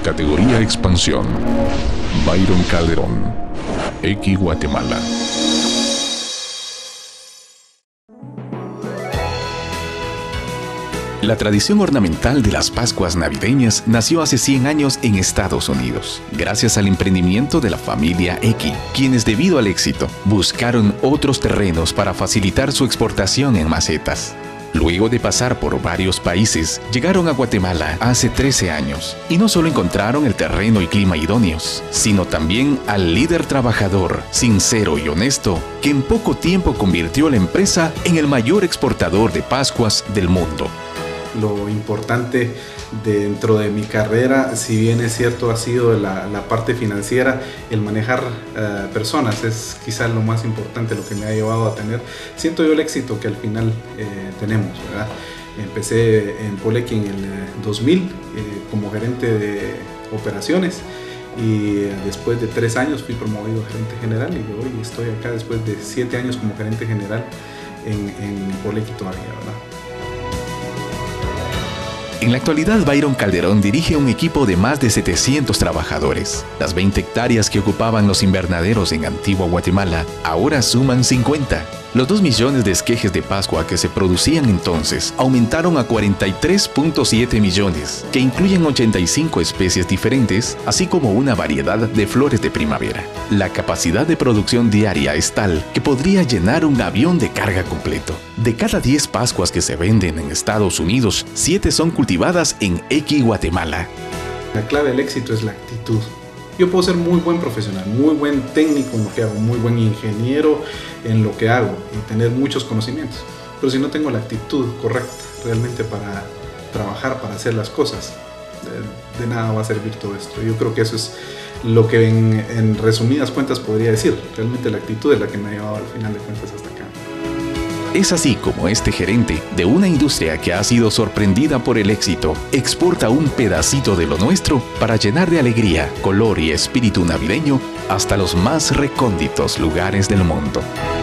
Categoría Expansión. Byron Calderón, X Guatemala. La tradición ornamental de las Pascuas navideñas nació hace 100 años en Estados Unidos, gracias al emprendimiento de la familia X, quienes debido al éxito buscaron otros terrenos para facilitar su exportación en macetas. Luego de pasar por varios países, llegaron a Guatemala hace 13 años y no solo encontraron el terreno y clima idóneos, sino también al líder trabajador, sincero y honesto, que en poco tiempo convirtió la empresa en el mayor exportador de Pascuas del mundo. Lo importante dentro de mi carrera, si bien es cierto, ha sido la parte financiera, el manejar personas es quizás lo más importante, lo que me ha llevado a tener, siento yo, el éxito que al final tenemos, ¿verdad? Empecé en Polequi en el 2000 como gerente de operaciones y después de 3 años fui promovido a gerente general y hoy estoy acá después de 7 años como gerente general en Polequi todavía, ¿verdad? En la actualidad, Byron Calderón dirige un equipo de más de 700 trabajadores. Las 20 hectáreas que ocupaban los invernaderos en Antigua Guatemala ahora suman 50. Los 2 millones de esquejes de Pascua que se producían entonces aumentaron a 43.7 millones, que incluyen 85 especies diferentes, así como una variedad de flores de primavera. La capacidad de producción diaria es tal que podría llenar un avión de carga completo. De cada 10 Pascuas que se venden en Estados Unidos, 7 son cultivadas en X Guatemala. La clave del éxito es la actitud. Yo puedo ser muy buen profesional, muy buen técnico en lo que hago, muy buen ingeniero en lo que hago y tener muchos conocimientos. Pero si no tengo la actitud correcta realmente para trabajar, para hacer las cosas, de nada va a servir todo esto. Yo creo que eso es lo que en resumidas cuentas podría decir. Realmente la actitud es la que me ha llevado al final de cuentas hasta acá. Es así como este gerente de una industria que ha sido sorprendida por el éxito, exporta un pedacito de lo nuestro para llenar de alegría, color y espíritu navideño hasta los más recónditos lugares del mundo.